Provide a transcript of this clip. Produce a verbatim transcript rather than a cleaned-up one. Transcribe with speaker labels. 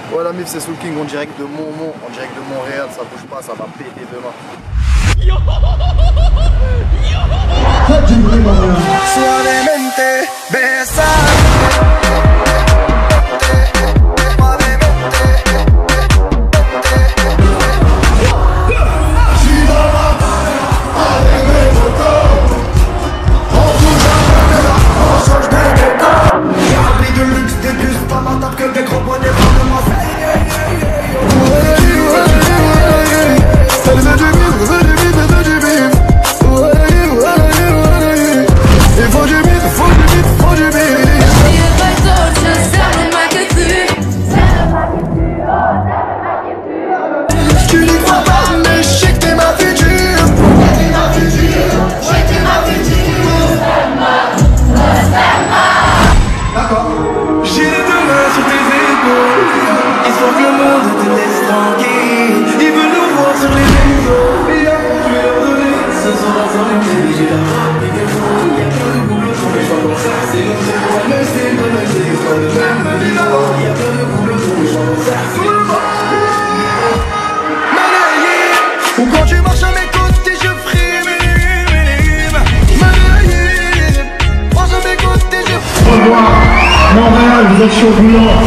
Speaker 1: Ouais, la mif, c'est Soul King en direct de Montmont, en direct de Montréal, ça bouge pas, ça va péter demain. Suavemente, besa. Quand tu marches à mes côtés, je frime. Marche à mes côtés, je frime.
Speaker 2: Au revoir, Montréal, vous êtes chaud bouillant.